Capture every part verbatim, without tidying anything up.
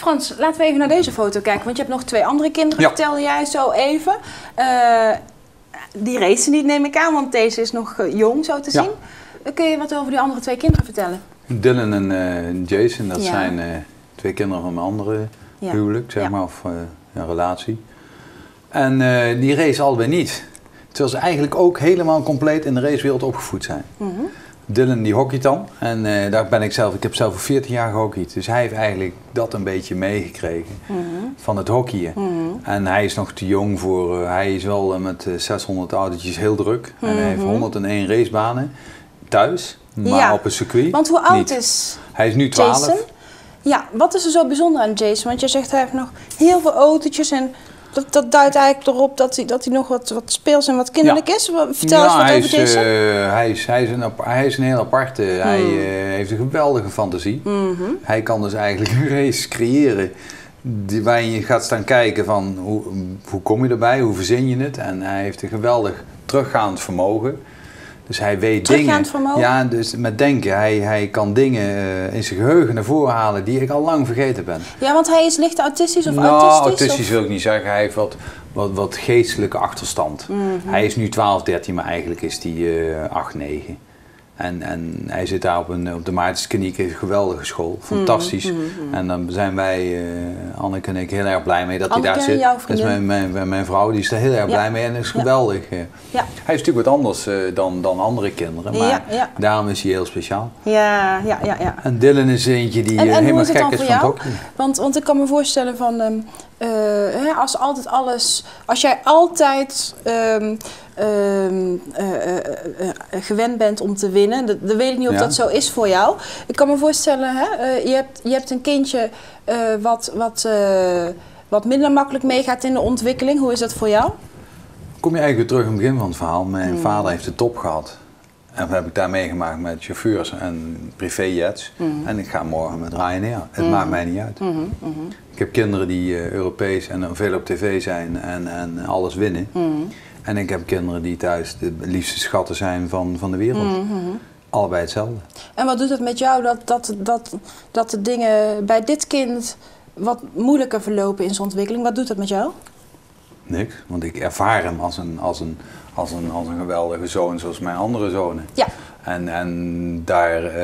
Frans, laten we even naar deze foto kijken. Want je hebt nog twee andere kinderen, ja. vertelde jij zo even. Uh, die racen niet, neem ik aan, want deze is nog uh, jong, zo te zien. Ja. Kun je wat over die andere twee kinderen vertellen? Dylan en uh, Jason, dat ja. zijn uh, twee kinderen van mijn andere ja. huwelijk, zeg ja. maar, of uh, een relatie. En uh, die race allebei niet. Terwijl ze eigenlijk ook helemaal compleet in de racewereld opgevoed zijn. Mm-hmm. Dylan die hockeyt dan en uh, daar ben ik zelf, ik heb zelf voor veertien jaar gehockeyd. Dus hij heeft eigenlijk dat een beetje meegekregen mm-hmm. van het hockeyen. Mm-hmm. En hij is nog te jong voor, uh, hij is wel uh, met uh, zeshonderd autootjes heel druk. Mm-hmm. En hij heeft honderdéén racebanen thuis, maar ja. op een circuit. Want hoe oud niet. is Hij is nu twaalf. Jason? Ja, wat is er zo bijzonder aan Jason? Want je zegt hij heeft nog heel veel autootjes en dat, dat duidt eigenlijk erop dat hij, dat hij nog wat, wat speels en wat kinderlijk ja. is. Vertel ja, eens wat over Jason. Uh, hij, is, hij, is een, hij is een heel aparte. Hmm. Hij uh, heeft een geweldige fantasie. Mm-hmm. Hij kan dus eigenlijk een race creëren die, waarin je gaat staan kijken van hoe, hoe kom je erbij, hoe verzin je het. En hij heeft een geweldig teruggaand vermogen. Dus hij weet Teruggaand dingen. vermogen? Ja, dus met denken. Hij, hij kan dingen uh, in zijn geheugen naar voren halen die ik al lang vergeten ben. Ja, want hij is licht autistisch of nou, autistisch? autistisch of? wil ik niet zeggen. Hij heeft wat, wat, wat geestelijke achterstand. Mm-hmm. Hij is nu twaalf, dertien, maar eigenlijk is hij uh, acht, negen. En, en hij zit daar op, een, op de Maartenskliniek, een geweldige school, fantastisch. Mm-hmm. En dan zijn wij, uh, Anneke en ik, heel erg blij mee dat Anneke, hij daar zit. jouw Dat is mijn, mijn, mijn vrouw, die is er heel erg ja. blij mee en dat is geweldig. Ja. Ja. Hij is natuurlijk wat anders uh, dan, dan andere kinderen, maar ja, ja. daarom is hij heel speciaal. Ja, ja, ja, ja. En Dylan is eentje die en, en helemaal gek is van van het hockey. Want, want ik kan me voorstellen van, um, uh, als altijd alles, als jij altijd um, um, uh, uh, uh, gewend bent om te winnen, dan, dan weet ik niet of ja. dat zo is voor jou. Ik kan me voorstellen, hè, uh, je, hebt, je hebt een kindje uh, wat, wat, uh, wat minder makkelijk meegaat in de ontwikkeling. Hoe is dat voor jou? Kom je eigenlijk weer terug aan het begin van het verhaal. Mijn hmm. vader heeft de top gehad. En wat heb ik daar meegemaakt met chauffeurs en privéjets. Mm. En ik ga morgen met Ryanair. Het mm. maakt mij niet uit. Mm-hmm, mm-hmm. Ik heb kinderen die uh, Europees en veel op tv zijn en, en alles winnen. Mm. En ik heb kinderen die thuis de liefste schatten zijn van, van de wereld. Mm-hmm. Allebei hetzelfde. En wat doet het met jou dat, dat, dat, dat de dingen bij dit kind wat moeilijker verlopen in zijn ontwikkeling? Wat doet dat met jou? Niks, want ik ervaar hem als een, als een, als een, als een geweldige zoon zoals mijn andere zonen. Ja. En, en daar uh,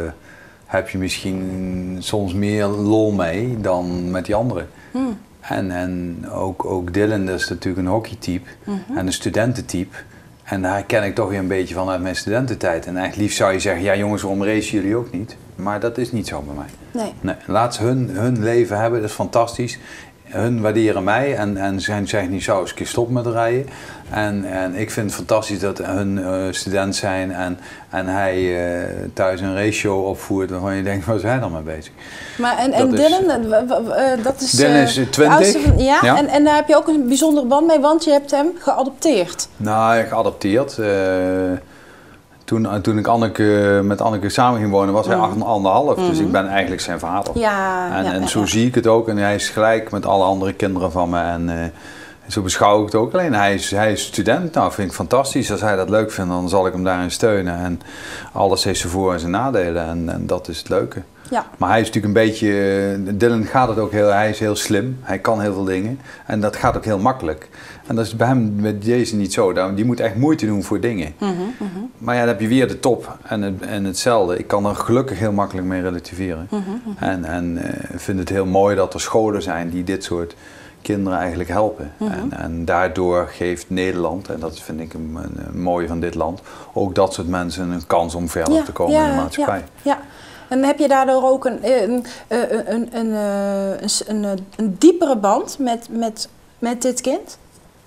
heb je misschien soms meer lol mee dan met die anderen. Hmm. En, en ook, ook Dylan, dat is natuurlijk een hockeytype mm-hmm. en een studententype. En daar ken ik toch weer een beetje van uit mijn studententijd. En eigenlijk liefst zou je zeggen, ja jongens, waarom racen jullie ook niet? Maar dat is niet zo bij mij. Nee. Nee, laat ze hun, hun leven hebben, dat is fantastisch. Hun waarderen mij en, en zijn zeggen niet zo eens een keer stop met rijden. En, en ik vind het fantastisch dat hun uh, student zijn en, en hij uh, thuis een ratio opvoert waarvan je denkt, waar is hij dan mee bezig? Maar en, en Dylan, uh, dat is... Dylan is uh, twintig. Van, ja, ja. En, en daar heb je ook een bijzondere band mee, want je hebt hem geadopteerd. Nou, geadopteerd. Uh, Toen, toen ik Anneke, met Anneke samen ging wonen, was hij acht en anderhalf. Mm. Dus ik ben eigenlijk zijn vader. Ja, en ja, en ja, zo ja. zie ik het ook. En hij is gelijk met alle andere kinderen van me. En uh, zo beschouw ik het ook. Alleen hij is, hij is student. Nou, vind ik fantastisch. Als hij dat leuk vindt, dan zal ik hem daarin steunen. En alles heeft zijn voor- en zijn nadelen. En, en dat is het leuke. Ja. Maar hij is natuurlijk een beetje... Dylan gaat het ook heel... Hij is heel slim. Hij kan heel veel dingen. En dat gaat ook heel makkelijk. En dat is bij hem met Jason niet zo. Die moet echt moeite doen voor dingen. Mm-hmm, mm-hmm. Maar ja, dan heb je weer de top en, het, en hetzelfde. Ik kan er gelukkig heel makkelijk mee relativeren. Mm-hmm, mm-hmm. En, en uh, vind het heel mooi dat er scholen zijn die dit soort kinderen eigenlijk helpen. Mm-hmm. En, en daardoor geeft Nederland, en dat vind ik een, een, een mooie van dit land, ook dat soort mensen een kans om verder ja, te komen ja, in de maatschappij. Ja, ja. En heb je daardoor ook een, een, een, een, een, een, een, een diepere band met, met, met dit kind?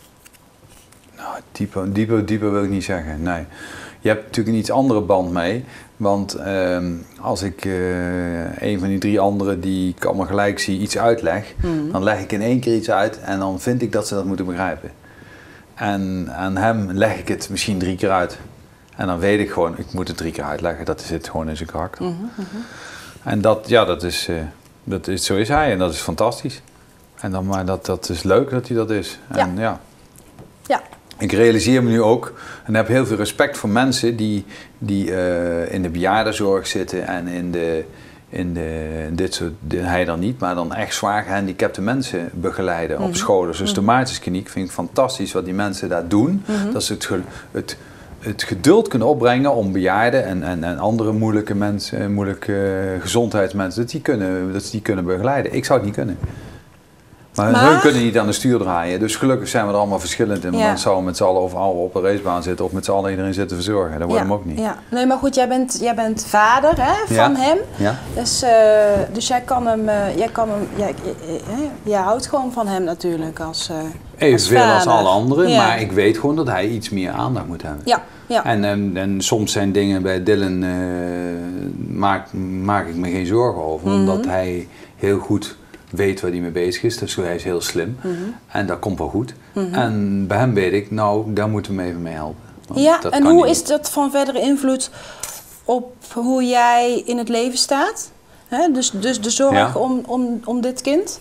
Nou, dieper, dieper, dieper wil ik niet zeggen, nee. Je hebt natuurlijk een iets andere band mee. Want uh, als ik uh, een van die drie anderen die ik allemaal gelijk zie iets uitleg, mm. dan leg ik in één keer iets uit en dan vind ik dat ze dat moeten begrijpen. En aan hem leg ik het misschien drie keer uit. En dan weet ik gewoon, ik moet het drie keer uitleggen, dat zit gewoon in zijn karakter. Mm-hmm, mm-hmm. En dat, ja, dat is, uh, dat is, zo is hij en dat is fantastisch. En dan, maar dat, dat is leuk dat hij dat is. En, ja. Ja. Ja. Ik realiseer me nu ook en heb heel veel respect voor mensen die, die uh, in de bejaardenzorg zitten en in de, in de, dit soort, de, hij dan niet, maar dan echt zwaar gehandicapte mensen begeleiden mm-hmm. op scholen. Dus de Maartenskliniek vind ik fantastisch wat die mensen daar doen. Mm-hmm. Dat ze het, het, het geduld kunnen opbrengen om bejaarden en, en, en andere moeilijke mensen, moeilijke gezondheidsmensen, dat die, kunnen, dat die kunnen begeleiden. Ik zou het niet kunnen. Maar, maar hun kunnen niet aan de stuur draaien. Dus gelukkig zijn we er allemaal verschillend in. Want ja. dan zouden we met z'n allen overal op de racebaan zitten of met z'n allen iedereen zitten verzorgen. Dat wordt ja. hem ook niet. Ja. Nee, maar goed, jij bent, jij bent vader hè, van ja. hem. Ja. Dus, uh, dus jij kan hem, uh, jij kan hem, jij, jij, jij houdt gewoon van hem natuurlijk als uh, evenveel als, als alle anderen, ja. maar ik weet gewoon dat hij iets meer aandacht moet hebben. Ja. Ja. En, en, en soms zijn dingen bij Dylan, uh, maak, maak ik me geen zorgen over, mm-hmm. omdat hij heel goed weet waar hij mee bezig is, dus hij is heel slim mm-hmm. en dat komt wel goed. Mm-hmm. En bij hem weet ik, nou, daar moeten we hem even mee helpen. Ja, en hoe is dat van verdere invloed op hoe jij in het leven staat? He, dus, dus de zorg ja. om, om, om dit kind?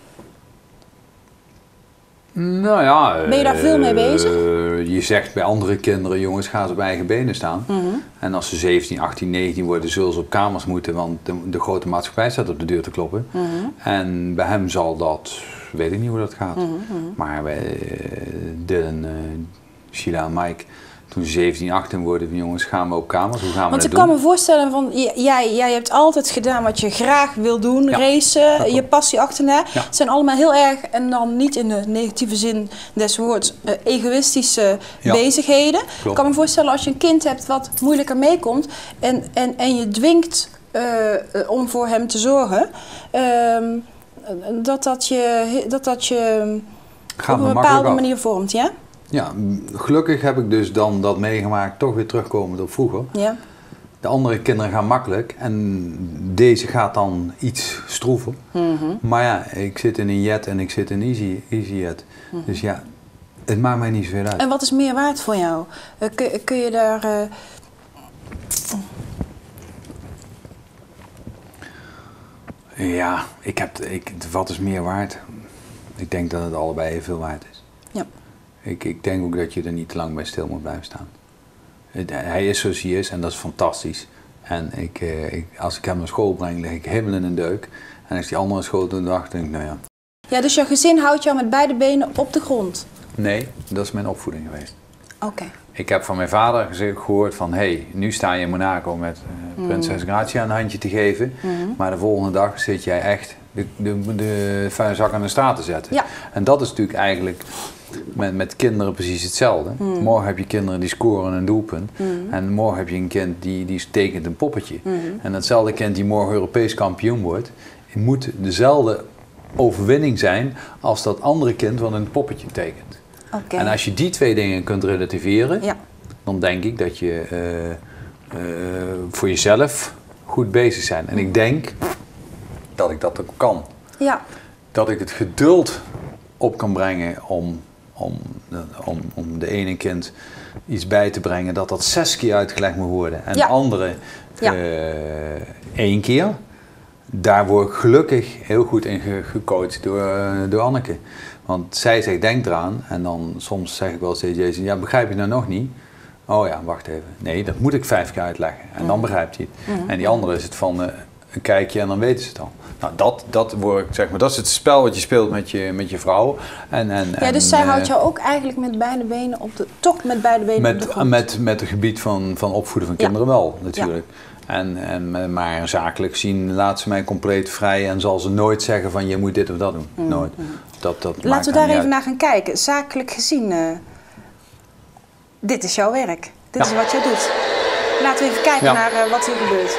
Nou ja, ben je daar uh, veel mee bezig? Uh, je zegt bij andere kinderen, jongens, gaan ze op eigen benen staan. Mm-hmm. En als ze zeventien, achttien, negentien worden, zullen ze op kamers moeten, want de, de grote maatschappij staat op de deur te kloppen. Mm-hmm. En bij hem zal dat, weet ik niet hoe dat gaat. Mm-hmm. Maar bij uh, Dylan, uh, Sheila en Mike, toen ze zeventien, achttien worden, van jongens, gaan we op kamers, hoe gaan we Want dat ik doen? kan me voorstellen, van, jij, jij hebt altijd gedaan wat je graag wil doen, ja, racen, je passie achterna. Ja. Het zijn allemaal heel erg, en dan niet in de negatieve zin des woords, uh, egoïstische ja. bezigheden. Klopt. Ik kan me voorstellen als je een kind hebt wat moeilijker meekomt en, en, en je dwingt uh, uh, om voor hem te zorgen, uh, dat dat je, dat dat je Gaat op een bepaalde manier vormt, ja? Ja, gelukkig heb ik dus dan dat meegemaakt, toch weer terugkomend op vroeger. Ja. De andere kinderen gaan makkelijk en deze gaat dan iets stroeven. Mm-hmm. Maar ja, ik zit in een jet en ik zit in een easy, easy jet. Mm-hmm. Dus ja, het maakt mij niet zoveel uit. En wat is meer waard voor jou? Uh, kun, kun je daar... Uh... Ja, ik heb, ik, wat is meer waard? Ik denk dat het allebei even veel waard is. Ja. Ik, ik denk ook dat je er niet te lang bij stil moet blijven staan. Hij is zoals hij is en dat is fantastisch. En ik, ik, als ik hem naar school breng, leg ik helemaal in een deuk. En als die andere school doet, dan denk ik, nou ja. Ja, dus jouw gezin houdt jou met beide benen op de grond? Nee, dat is mijn opvoeding geweest. Oké. Okay. Ik heb van mijn vader gehoord van, hé, hey, nu sta je in Monaco met uh, prinses Grazia een handje te geven. Mm-hmm. Maar de volgende dag zit jij echt de, de, de vuile zak aan de straat te zetten. Ja. En dat is natuurlijk eigenlijk met, met kinderen precies hetzelfde. Mm. Morgen heb je kinderen die scoren een doelpunt. Mm. En morgen heb je een kind die, die tekent een poppetje. Mm. En datzelfde kind die morgen Europees kampioen wordt, moet dezelfde overwinning zijn als dat andere kind wat een poppetje tekent. Okay. En als je die twee dingen kunt relativeren, ja. dan denk ik dat je uh, uh, voor jezelf goed bezig bent. En ik denk dat ik dat ook kan. Ja. Dat ik het geduld op kan brengen om, om, om, om de ene kind iets bij te brengen, dat dat zes keer uitgelegd moet worden. En ja. de andere ja. uh, één keer. Daar word ik gelukkig heel goed in ge- gecoacht door, uh, door Anneke. Want zij zegt, denk eraan. En dan soms zeg ik wel tegen Jason, ja, begrijp je nou nog niet? Oh ja, wacht even. Nee, dat moet ik vijf keer uitleggen. En dan begrijpt hij het. Mm-hmm. En die andere is het van uh, een kijkje en dan weten ze het al. Nou, dat, dat, word ik, zeg maar, dat is het spel wat je speelt met je, met je vrouw. En, en, ja, dus en, zij uh, houdt jou ook eigenlijk met beide benen op de... Toch met beide benen met, op de grond. Met, met het gebied van, van opvoeden van kinderen ja. wel, natuurlijk. Ja. En, en, maar zakelijk zien laat ze mij compleet vrij en zal ze nooit zeggen van je moet dit of dat doen. Mm. Nooit. Dat, dat Laten we daar even uit. naar gaan kijken. Zakelijk gezien, uh, dit is jouw werk. Dit ja. is wat jij doet. Laten we even kijken ja. naar uh, wat hier gebeurt.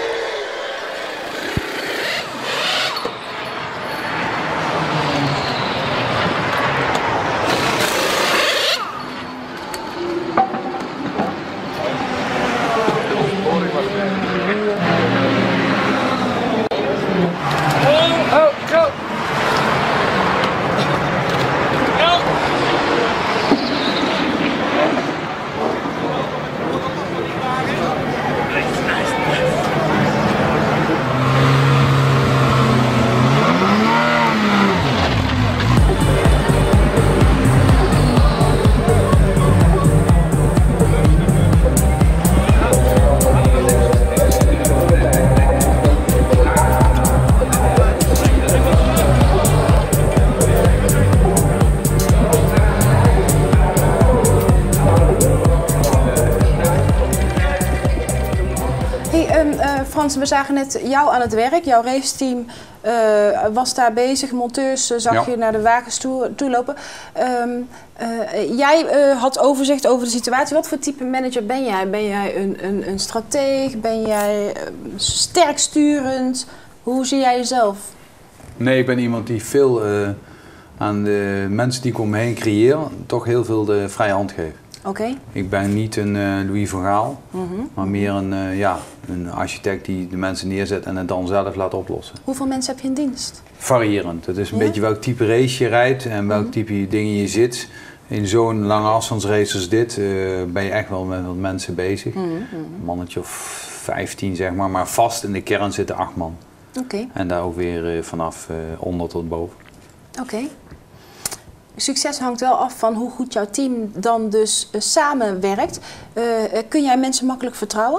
want we zagen net jou aan het werk. Jouw raceteam uh, was daar bezig. Monteurs uh, zag ja. je naar de wagens toe, toe lopen. Um, uh, jij uh, had overzicht over de situatie. Wat voor type manager ben jij? Ben jij een, een, een strateeg? Ben jij uh, sterk sturend? Hoe zie jij jezelf? Nee, ik ben iemand die veel uh, aan de mensen die ik om me heen creëer, toch heel veel de vrije hand geeft. Okay. Ik ben niet een uh, Louis van Gaal, mm-hmm. maar meer een, uh, ja, een architect die de mensen neerzet en het dan zelf laat oplossen. Hoeveel mensen heb je in dienst? Variërend. Het is een ja? beetje welk type race je rijdt en welk mm-hmm. type dingen je zit. In zo'n lange afstandsrace als dit uh, ben je echt wel met wat mensen bezig. Mm-hmm. Een mannetje of vijftien zeg maar, maar vast in de kern zitten acht man. Okay. En daar ook weer uh, vanaf uh, onder tot boven. Oké. Okay. Succes hangt wel af van hoe goed jouw team dan dus uh, samenwerkt. Uh, kun jij mensen makkelijk vertrouwen?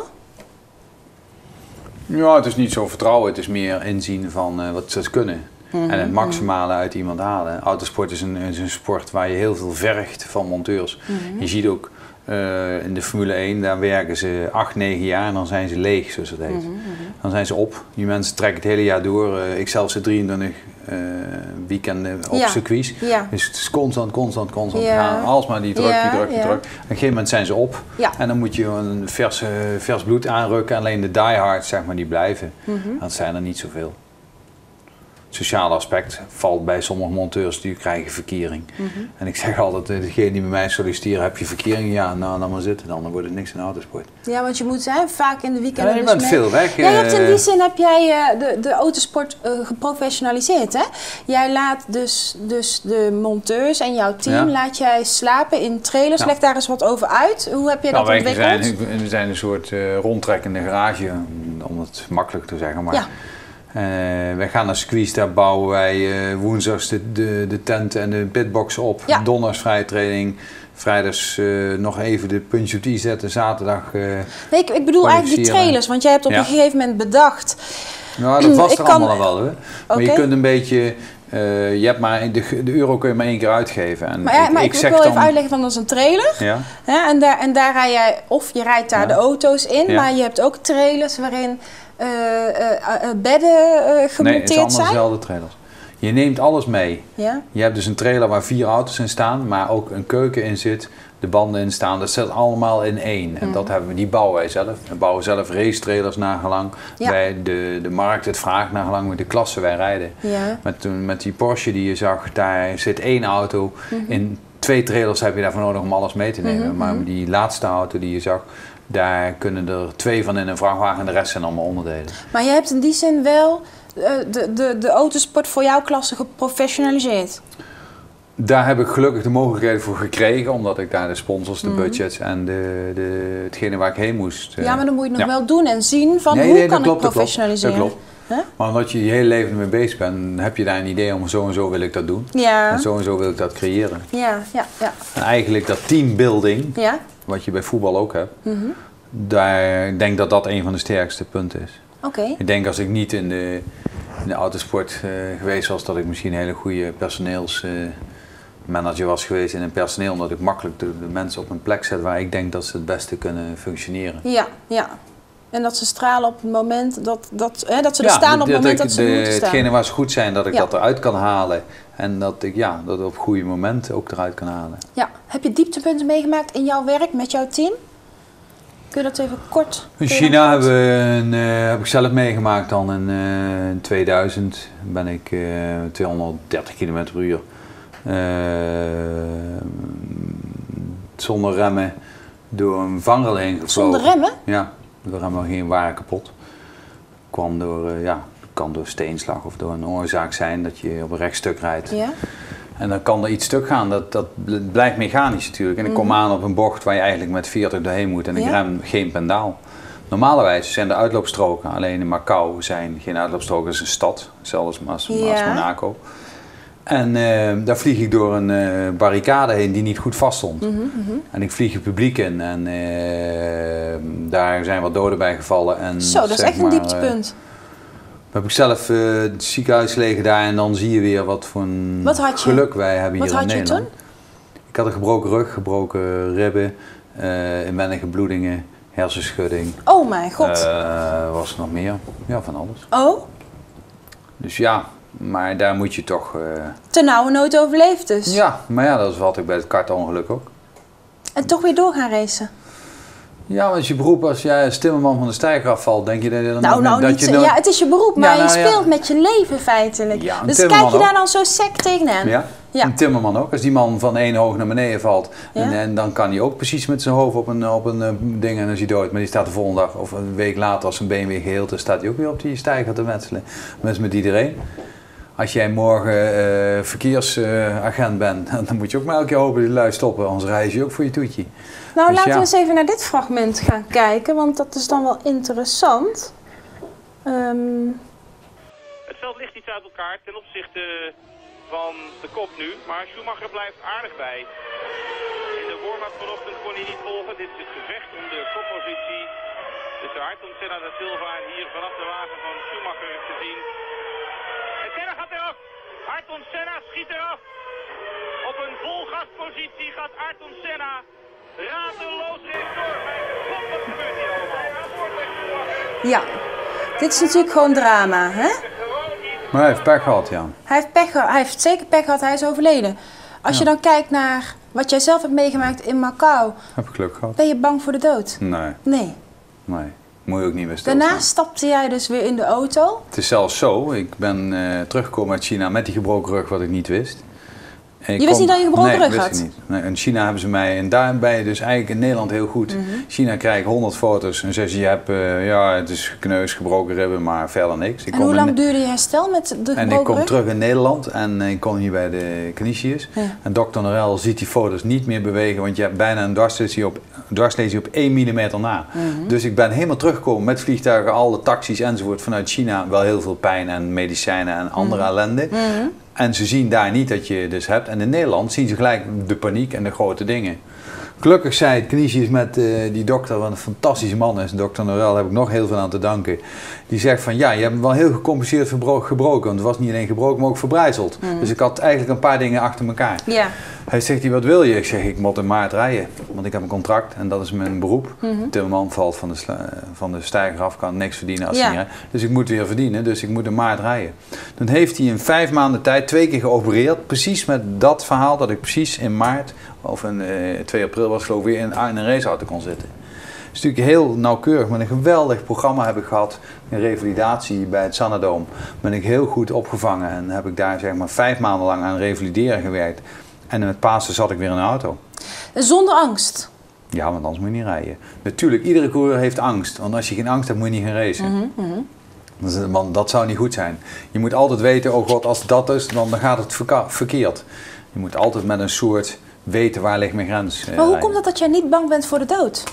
Ja, het is niet zo vertrouwen. Het is meer inzien van uh, wat ze kunnen. Mm-hmm. En het maximale uit iemand halen. Autosport is een, is een sport waar je heel veel vergt van monteurs. Mm-hmm. Je ziet ook uh, in de Formule één, daar werken ze acht, negen jaar en dan zijn ze leeg, zoals het heet. Mm-hmm. Dan zijn ze op. Die mensen trekken het hele jaar door. Uh, ik zelf zit drieëntwintig uh, weekenden op ja. circuits. Ja. Dus het is constant, constant, constant ja. gaan. Alsmaar die druk, ja. die druk, die ja. druk. Op een gegeven moment zijn ze op. Ja. En dan moet je een vers, uh, vers bloed aanrukken. Alleen de diehards, zeg maar, die blijven. Mm-hmm. Dat zijn er niet zoveel. Het sociale aspect valt bij sommige monteurs die krijgen verkering. Mm-hmm. En ik zeg altijd, degene die bij mij solliciteren, heb je verkering? Ja, nou dan maar zitten, dan, dan wordt het niks in autosport. Ja, want je moet hè, vaak in de weekenden. Ja, je dus bent mee... veel weg. Ja, je hebt in die zin heb jij uh, de, de autosport uh, geprofessionaliseerd, hè? Jij laat dus, dus de monteurs en jouw team ja. laat jij slapen in trailers. Ja. Leg daar eens wat over uit. Hoe heb je nou, dat wij ontwikkeld? Zijn, we zijn een soort uh, rondtrekkende garage, om het makkelijk te zeggen. Maar ja. Uh, wij gaan naar circuits, daar bouwen wij uh, woensdags de, de, de tent en de pitbox op. Ja. Donderdags vrije training. Vrijdags uh, nog even de puntje op de i zetten. Zaterdag uh, nee, ik, ik bedoel eigenlijk die trailers. Want jij hebt op ja. een gegeven moment bedacht... Nou, dat was er kan... allemaal wel. Hè. Maar okay. je kunt een beetje... Uh, je hebt maar, de, de euro kun je maar één keer uitgeven. En maar ja, ik, maar ik, ik zeg wil dan, even uitleggen van dat is een trailer. Ja. Ja, en, daar, en daar rij jij... Of je rijdt daar ja. de auto's in. Ja. Maar je hebt ook trailers waarin... Uh, uh, uh, bedden uh, gemonteerd zijn? Nee, het is allemaal dezelfde trailers. Je neemt alles mee. Ja? Je hebt dus een trailer waar vier auto's in staan, maar ook een keuken in zit, de banden in staan. Dat zit allemaal in één. En mm. dat hebben we, die bouwen wij zelf. We bouwen zelf race trailers naar gelang. Ja. Bij de, de markt het vraagt naar gelang met de klasse wij rijden. Ja. Met, met die Porsche die je zag, daar zit één auto. Mm-hmm. In twee trailers heb je daarvoor nodig om alles mee te nemen. Mm-hmm. Maar die laatste auto die je zag, daar kunnen er twee van in een vrachtwagen en de rest zijn allemaal onderdelen. Maar je hebt in die zin wel uh, de, de, de autosport voor jouw klasse geprofessionaliseerd? Daar heb ik gelukkig de mogelijkheden voor gekregen, omdat ik daar de sponsors, de mm-hmm. budgets en de, de, hetgene waar ik heen moest. Ja, maar dan moet je het nog ja. wel doen en zien van nee, hoe nee, kan klopt, ik professionaliseren. Dat klopt. Huh? Maar omdat je je hele leven ermee bezig bent, heb je daar een idee om zo en zo wil ik dat doen. Ja. En zo en zo wil ik dat creëren. Ja, ja, ja. En eigenlijk dat teambuilding, ja. wat je bij voetbal ook hebt, mm-hmm. daar, ik denk dat dat een van de sterkste punten is. Okay. Ik denk als ik niet in de, in de autosport uh, geweest was, dat ik misschien een hele goede personeelsmanager uh, was geweest in een personeel, omdat ik makkelijk de, de mensen op een plek zet waar ik denk dat ze het beste kunnen functioneren. Ja, ja. En dat ze stralen op het moment dat, dat, hè, dat ze er ja, staan op het moment ik, dat ze de, moeten staan. Hetgene waar ze goed zijn, dat ik ja. dat eruit kan halen. En dat ik ja, dat op goede momenten ook eruit kan halen. Ja. Heb je dieptepunten meegemaakt in jouw werk met jouw team? Kun je dat even kort? In China hebben we een, uh, heb ik zelf meegemaakt dan in, uh, in tweeduizend. Ben ik uh, tweehonderddertig kilometer per uur. Uh, zonder remmen door een vangrail heen gevlogen. Zonder remmen? Ja, de remmen gingen waren kapot. Kwam door, uh, ja, kan door steenslag of door een oorzaak zijn dat je op een rechtstuk rijdt. Ja. En dan kan er iets stuk gaan, dat, dat blijft mechanisch natuurlijk. En ik kom aan op een bocht waar je eigenlijk met veertig doorheen moet en ik ja. rem geen pendaal. Normalerwijs zijn er uitloopstroken, alleen in Macau zijn geen uitloopstroken, het is een stad, zelfs als, ja. als Monaco. En uh, daar vlieg ik door een uh, barricade heen die niet goed vast stond. Mm-hmm, mm-hmm. En ik vlieg het publiek in en uh, daar zijn wat doden bij gevallen. En, Zo, dat is echt maar, een dieptepunt. Uh, heb ik zelf uh, het ziekenhuis gelegen daar en dan zie je weer wat voor een wat had je? geluk wij hebben wat hier in Nederland. Wat had je toen? Ik had een gebroken rug, gebroken ribben, uh, inwendige bloedingen, hersenschudding. Oh mijn god. Uh, was er nog meer? Ja, van alles. Oh? Dus ja, maar daar moet je toch... Uh... Ten nauwe nood overleefd dus. Ja, maar ja, dat is wat ik bij het kartongeluk ook. En toch weer door gaan racen? Ja, want je beroep als jij als timmerman van de steiger afvalt, denk je dat je dan nou, nog nou, dat niet je zo, nooit... ja, het is je beroep, maar ja, nou, je speelt ja. met je leven feitelijk. Ja, dus kijk je ook. daar dan zo sec tegenaan? Ja. ja, een timmerman ook. Als die man van één hoog naar beneden valt, ja. en, en dan kan hij ook precies met zijn hoofd op een, op een uh, ding en dan is hij dood. Maar die staat de volgende dag of een week later als zijn been weer geheeld is, staat hij ook weer op die steiger te metselen. Dat is met iedereen. Als jij morgen uh, verkeersagent uh, bent, dan moet je ook maar elke keer hopen dat die lui stoppen, anders reis je ook voor je toetje. Nou, dus laten ja. we eens even naar dit fragment gaan kijken, want dat is dan wel interessant. Um... Het veld ligt iets uit elkaar ten opzichte van de kop nu, maar Schumacher blijft aardig bij. In de warm-up vanochtend kon hij niet volgen. Dit is het gevecht om de koppositie tussen Ayrton Senna da Silva en hier vanaf de wagen van Schumacher te zien. En Senna gaat eraf! Ayrton Senna schiet eraf! Op een volgaspositie gaat Ayrton Senna radeloos recht door. Mijn god, wat gebeurt hier allemaal? Ja, dit is natuurlijk gewoon drama, hè? Maar hij heeft pech gehad, ja. Hij heeft, pech, hij heeft zeker pech gehad, hij is overleden. Als ja. je dan kijkt naar wat jij zelf hebt meegemaakt in Macau. Heb ik geluk gehad. Ben je bang voor de dood? Nee. Nee. Nee. Moet je ook niet meer stilstaan. Daarna stapte jij dus weer in de auto. Het is zelfs zo, ik ben uh, teruggekomen uit China met die gebroken rug wat ik niet wist. Je wist kom... niet dat je gebroken nee, rug wist had? Ik niet. Nee, in China hebben ze mij, en daar ben je dus eigenlijk in Nederland heel goed. Mm-hmm. China krijg ik honderd foto's en zeggen ze, je hebt, uh, ja, het is gekneusd, gebroken ribben, maar verder niks. Ik en hoe lang in... duurde je herstel met de gebroken rug? En ik kom rug? terug in Nederland en ik kom hier bij de Canisius. Ja. En dokter Norel ziet die foto's niet meer bewegen, want je hebt bijna een dwarslesie op, dwarslesie op één millimeter na. Mm-hmm. Dus ik ben helemaal teruggekomen met vliegtuigen, alle taxis enzovoort vanuit China. Wel heel veel pijn en medicijnen en andere mm-hmm. ellende. Mm-hmm. En ze zien daar niet dat je dus hebt. En in Nederland zien ze gelijk de paniek en de grote dingen. Gelukkig zei het Canisius met uh, die dokter, wat een fantastische man is, dokter Norel, heb ik nog heel veel aan te danken. Die zegt van ja, je hebt hem wel heel gecompliceerd verbro- gebroken. Want het was niet alleen gebroken, maar ook verbrijzeld. Mm. Dus ik had eigenlijk een paar dingen achter elkaar. Ja. Hij zegt, wat wil je? Ik zeg, ik moet in maart rijden. Want ik heb een contract en dat is mijn beroep. Mm-hmm. Timmerman valt van de, sla- van de steiger af, kan niks verdienen als ja. hij niet rijdt. Dus ik moet weer verdienen, dus ik moet in maart rijden. Dan heeft hij in vijf maanden tijd twee keer geopereerd. Precies met dat verhaal dat ik precies in maart, of in uh, twee april was geloof ik, weer in, in een raceauto kon zitten. Het is natuurlijk heel nauwkeurig, met een geweldig programma heb ik gehad. Een revalidatie bij het Sanadome. Ben ik heel goed opgevangen en heb ik daar zeg maar vijf maanden lang aan revalideren gewerkt. En met Pasen zat ik weer in een auto. Zonder angst? Ja, want anders moet je niet rijden. Natuurlijk, iedere coureur heeft angst. Want als je geen angst hebt, moet je niet gaan racen. Mm-hmm, mm-hmm. Dus, want dat zou niet goed zijn. Je moet altijd weten, oh god, als dat is, dan gaat het verka- verkeerd. Je moet altijd met een soort weten waar ligt mijn grens. Maar hoe rijden. Komt het dat jij niet bang bent voor de dood?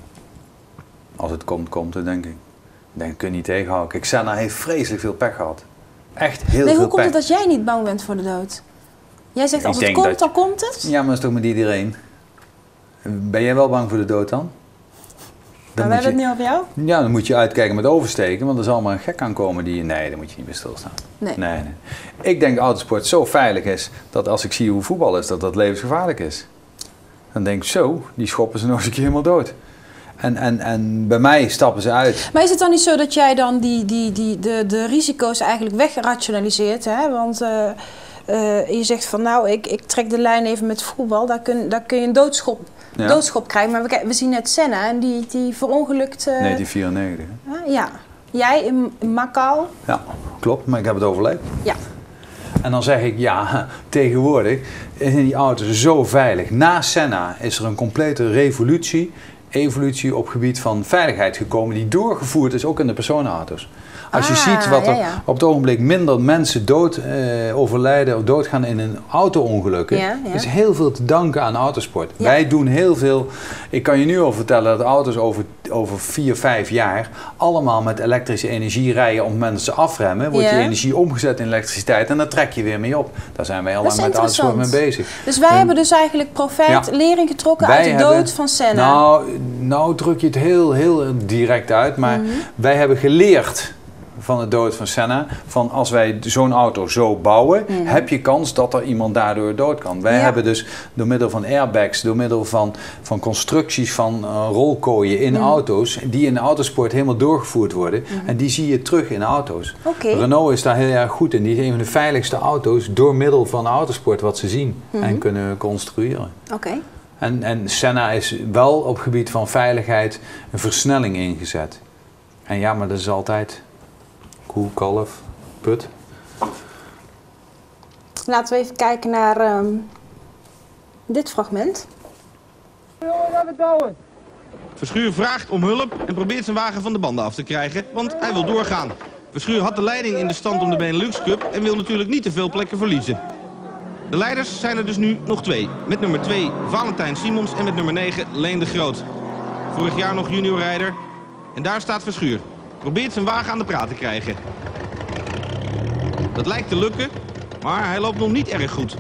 Als het komt, komt het denk ik. Dan kun je niet tegenhouden. Kijk, Senna heeft vreselijk veel pech gehad. Echt heel nee, veel pech. Nee, hoe komt het dat jij niet bang bent voor de dood? Jij zegt, als het komt, dat... dan komt het? Ja, maar dat is toch met iedereen. Ben jij wel bang voor de dood dan? Dan maar we hebben je... het niet over jou? Ja, dan moet je uitkijken met oversteken, want er zal maar een gek aankomen die... Nee, dan moet je niet meer stilstaan. Nee. Nee, nee. Ik denk dat autosport zo veilig is, dat als ik zie hoe voetbal is, dat dat levensgevaarlijk is. Dan denk ik, zo, die schoppen ze nog eens een keer helemaal dood. En, en, en bij mij stappen ze uit. Maar is het dan niet zo dat jij dan die, die, die, de, de risico's eigenlijk wegrationaliseert? Hè? Want uh, uh, je zegt van nou, ik, ik trek de lijn even met voetbal, daar kun, daar kun je een doodschop, ja. doodschop krijgen. Maar we, we zien net Senna en die, die verongelukt... Uh, negentien vierennegentig. Uh, ja. Jij in, in Macau? Ja, klopt, maar ik heb het overleefd. Ja. En dan zeg ik, ja, tegenwoordig is die auto zo veilig. Na Senna is er een complete revolutie... evolutie op gebied van veiligheid gekomen die doorgevoerd is ook in de personenauto's. Als je ah, ziet wat er ja, ja. op het ogenblik minder mensen dood uh, overlijden of doodgaan in een auto-ongelukken, ja, ja. is heel veel te danken aan autosport. Ja. Wij doen heel veel, ik kan je nu al vertellen dat auto's over, over vier, vijf jaar allemaal met elektrische energie rijden. Op het moment dat ze afremmen, wordt ja. die energie omgezet in elektriciteit en daar trek je weer mee op. Daar zijn wij al lang met autosport mee bezig. Dus wij en, hebben dus eigenlijk profijt, ja, lering getrokken uit de hebben, dood van Senna. Nou, nou druk je het heel, heel direct uit, maar mm-hmm. wij hebben geleerd van de dood van Senna. Van als wij zo'n auto zo bouwen, mm-hmm. heb je kans dat er iemand daardoor dood kan. Wij ja. hebben dus door middel van airbags, door middel van, van constructies van uh, rolkooien in mm-hmm. auto's, die in de autosport helemaal doorgevoerd worden. Mm-hmm. En die zie je terug in auto's. Okay. Renault is daar heel erg goed in. Die is een van de veiligste auto's door middel van de autosport wat ze zien mm-hmm. en kunnen construeren. Okay. En, en Senna is wel op gebied van veiligheid een versnelling ingezet. En ja, maar dat is altijd koe, kalf, put. Laten we even kijken naar um, dit fragment. Verschuur vraagt om hulp en probeert zijn wagen van de banden af te krijgen, want hij wil doorgaan. Verschuur had de leiding in de stand om de Benelux Cup en wil natuurlijk niet te veel plekken verliezen. De leiders zijn er dus nu nog twee. Met nummer twee Valentijn Simons en met nummer negen Leen de Groot. Vorig jaar nog juniorrijder. En daar staat Verschuur. Probeert zijn wagen aan de praat te krijgen. Dat lijkt te lukken, maar hij loopt nog niet erg goed.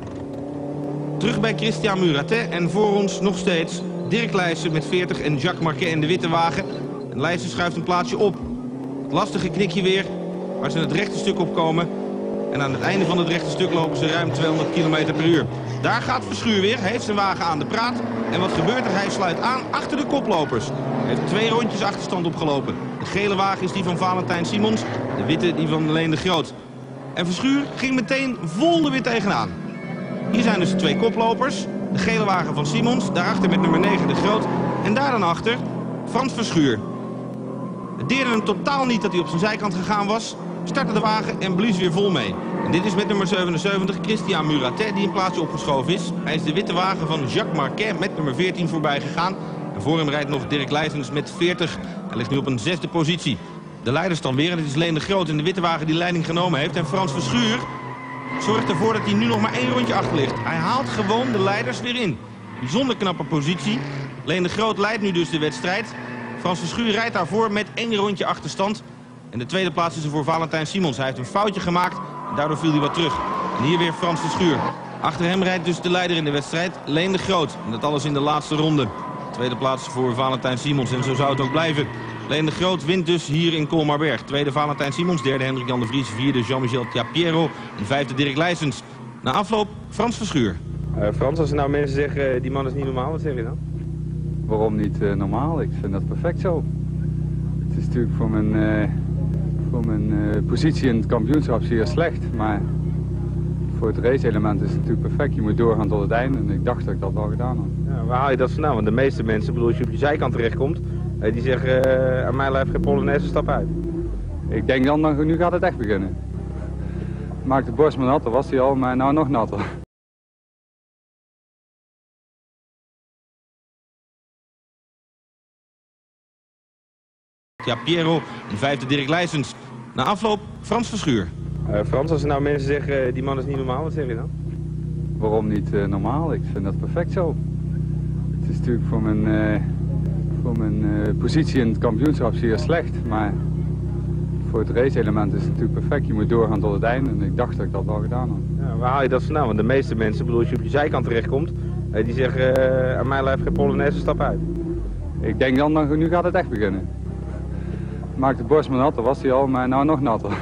Terug bij Christian Muratet en voor ons nog steeds Dirk Leijsen met veertig en Jacques Marquet in de witte wagen. En Leijsen schuift een plaatsje op. Het lastige knikje weer, waar ze het rechte stuk op komen. En aan het einde van het rechte stuk lopen ze ruim tweehonderd kilometer per uur. Daar gaat Verschuur weer, heeft zijn wagen aan de praat. En wat gebeurt er? Hij sluit aan achter de koplopers. Hij heeft twee rondjes achterstand opgelopen. De gele wagen is die van Valentijn Simons, de witte die van Leen de Groot. En Verschuur ging meteen vol er weer tegenaan. Hier zijn dus de twee koplopers. De gele wagen van Simons, daarachter met nummer negen de Groot. En daar dan achter Frans Verschuur. Het deerde hem totaal niet dat hij op zijn zijkant gegaan was. Startte de wagen en blies weer vol mee. En dit is met nummer zevenenzeventig Christian Muratet die een plaatsje opgeschoven is. Hij is de witte wagen van Jacques Marquet met nummer veertien voorbij gegaan. En voor hem rijdt nog Dirk Leijsens met veertig. Hij ligt nu op een zesde positie. De leiders dan weer. En dit is Leen de Groot in de witte wagen die leiding genomen heeft. En Frans Verschuur zorgt ervoor dat hij nu nog maar één rondje achter ligt. Hij haalt gewoon de leiders weer in. Bijzonder knappe positie. Leen de Groot leidt nu dus de wedstrijd. Frans Verschuur rijdt daarvoor met één rondje achterstand. En de tweede plaats is er voor Valentijn Simons. Hij heeft een foutje gemaakt en daardoor viel hij wat terug. En hier weer Frans Verschuur. Achter hem rijdt dus de leider in de wedstrijd, Leen de Groot. En dat alles in de laatste ronde. Tweede plaats voor Valentijn Simons en zo zou het ook blijven. Leen de Groot wint dus hier in Colmarberg. Tweede Valentijn Simons, derde Hendrik Jan de Vries, vierde Jean-Michel Tiapiero en vijfde Dirk Leijsens. Na afloop Frans Verschuur. Uh, Frans, als er nou mensen zeggen uh, die man is niet normaal, wat zeg je dan? Waarom niet uh, normaal? Ik vind dat perfect zo. Het is natuurlijk voor mijn... Uh... Voor mijn uh, positie in het kampioenschap zeer slecht, maar voor het race-element is het natuurlijk perfect. Je moet doorgaan tot het einde en ik dacht dat ik dat wel gedaan had. Ja, waar haal je dat vandaan? Want de meeste mensen, bedoel, als je op je zijkant terechtkomt, uh, die zeggen uh, aan mij lijf geen Polonaise, stap uit. Ik denk dan, dan, nu gaat het echt beginnen. Maak de borst maar natter, was hij al, maar nou nog natter. Ja, Piero en vijfde Dirk Leijsens. Na afloop Frans Verschuur. Uh, Frans, als er nou mensen zeggen uh, die man is niet normaal, wat zeg je dan? Waarom niet uh, normaal? Ik vind dat perfect zo. Het is natuurlijk voor mijn, uh, voor mijn uh, positie in het kampioenschap zeer slecht, maar voor het race-element is het natuurlijk perfect. Je moet doorgaan tot het einde en ik dacht dat ik dat wel gedaan had. Ja, waar haal je dat vandaan? Want de meeste mensen, bedoel, als je op je zijkant terechtkomt, uh, die zeggen uh, aan mij lijf geen Polonaise, stap uit. Ik denk dan, dan, nu gaat het echt beginnen. Maak de borst maar natter, was hij al, maar nou nog natter.